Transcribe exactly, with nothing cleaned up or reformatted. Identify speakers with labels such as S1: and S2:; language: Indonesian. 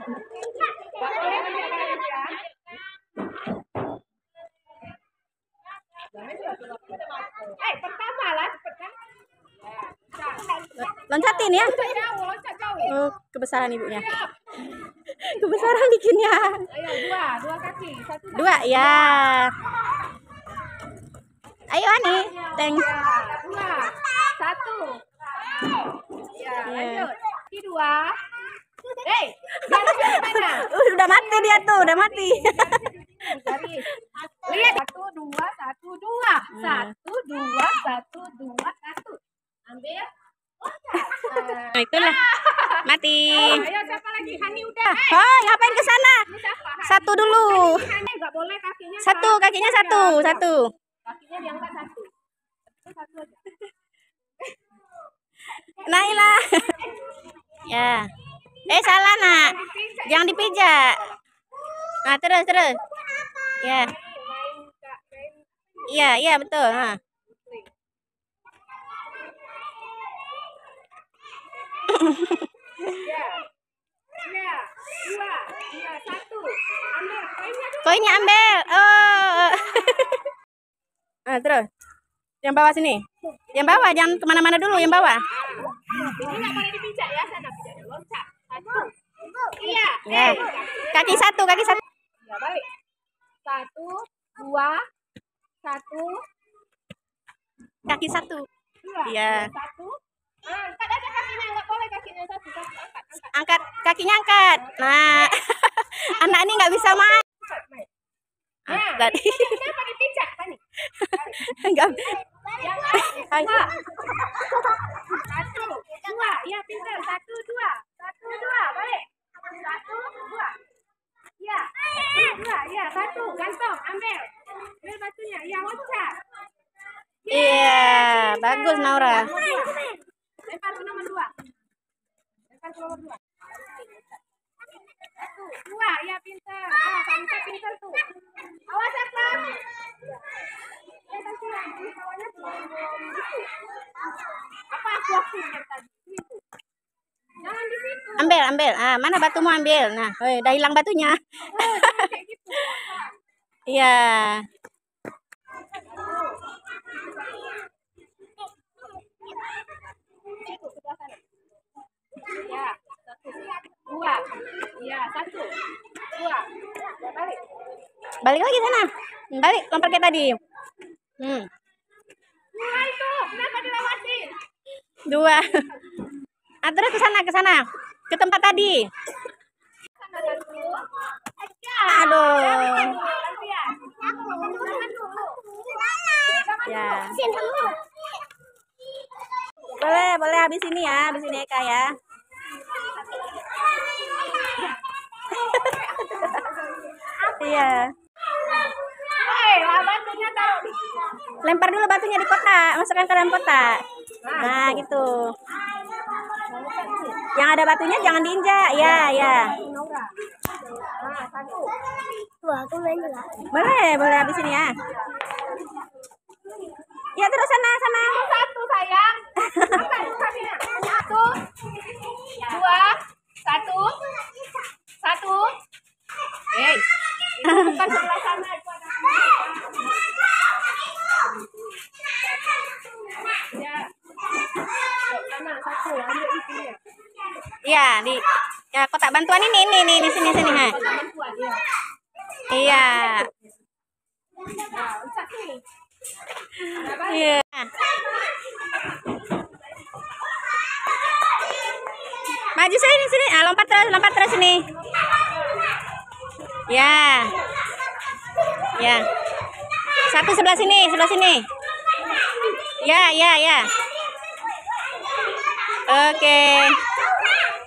S1: Eh, pertama lah, cepetan.
S2: Loncatin ya. Oh, kebesaran ibunya. Kebesaran bikinnya.
S1: Ayo, dua, dua kaki. Satu,
S2: Dua, ya. Ayo Ani, teng.
S1: dua, satu. Ya, lanjut. Kaki dua. Hei, garisnya mana?
S2: Uh, udah mati dia tuh, udah mati.
S1: Garis. Lihat, satu, dua, satu, dua. Satu, dua, satu, dua, satu. Ambil.
S2: Nah, itulah. Mati.
S1: Ayo, siapa lagi? Hani udah.
S2: Oh, ngapain ke sana?
S1: Ini siapa?
S2: Satu dulu.
S1: Hani nggak boleh kakinya.
S2: Satu, kakinya satu, satu.
S1: Kakinya diangkat satu. Itu satu aja.
S2: Naila. Ya. Eh, salah nak. Jangan dipijak. Nah, terus, terus. Ya. Iya, iya betul. Nah.
S1: Ya. Ya. Dua. Dua. Satu. Ambil. Koinnya dulu.
S2: Koinnya ambil. Oh. Nah, terus. Yang bawah sini. Yang bawah, jangan kemana-mana dulu. Yang bawah.
S1: Ini nggak boleh dipijak ya. Sana pijak. Loncat. Satu. Iya.
S2: Ya. Kaki satu, kaki satu.
S1: Ya, balik. Satu. Dua. Satu.
S2: Kaki satu.
S1: Dua.
S2: Iya.
S1: Satu. Ah, angkat aja kakinya. Nggak boleh kakinya satu. Satu. Angkat. Angkat.
S2: Angkat, kakinya angkat. Nah. Anak ini nggak bisa main.
S1: Nah,
S2: Tadi.
S1: kenapa dipijak? Panik.
S2: Enggak.
S1: Yang lain. Dua. Satu. Dua. Iya, pintar. Satu, dua. Satu, dua. Balik. Satu, dua. Iya. Satu, dua. Iya, satu. Gantung. Ambil. Ambil batunya. Iya, loncat.
S2: Iya, bagus Naura.
S1: Lempar ke nomor dua. Lempar ke nomor dua. Satu, dua. Iya, pintar. Ah, Kanisa pintar tuh. Awas ya, Pak. Eh, kasih lagi. Kawannya belum gitu. Apa aku waktunya tadi? Itu. Jangan di situ.
S2: Ambil, ambil. Ah, mana batumu ambil. Nah, oh, udah hilang batunya.
S1: Oh, jangan kayak gitu.
S2: Iya.
S1: Itu sebelah sana. Ya, satu. Dua. Iya, satu. Dua. Ya, balik.
S2: Balik lagi sana. Balik, lempar kayak tadi. Hmm.
S1: Dua itu. Kenapa dilewatin?
S2: Dua. Ah, terus ke sana, ke sana. Ke tempat tadi.
S1: Sana satu. Ya.
S2: Aduh.
S1: Gantian. Jangan dulu.
S2: Ya. Boleh, boleh habis ini ya, habis ini Eka ya. Iya.
S1: Hei, batunya taruh di.
S2: Lempar dulu batunya di kotak, masukkan ke dalam kotak. Nah, gitu. Yang ada batunya jangan diinjak. Ya, ya.
S1: Nah, satu.
S3: Wah, aku main juga.
S2: Boleh, boleh habis ini ya. Ya, terus sana, sana.
S1: Satu, sayang. Angkat dulu kakinya. Satu. Dua. Satu. Satu. Hei. Itu bukan sebelah sana. Itu ada ya. Sana, satu. Ambil di sini.
S2: Iya, di ya kotak bantuan ini, ini, ini di sini, sini, ha.
S1: Bantuan, ya.
S2: Iya.
S1: Nah, loncat nih.
S2: Iya. Maju sini, sini. Ah, lompat terus, lompat terus sini. Ya. Ya. Satu sebelah sini, sebelah sini. Ya, ya, ya. Oke.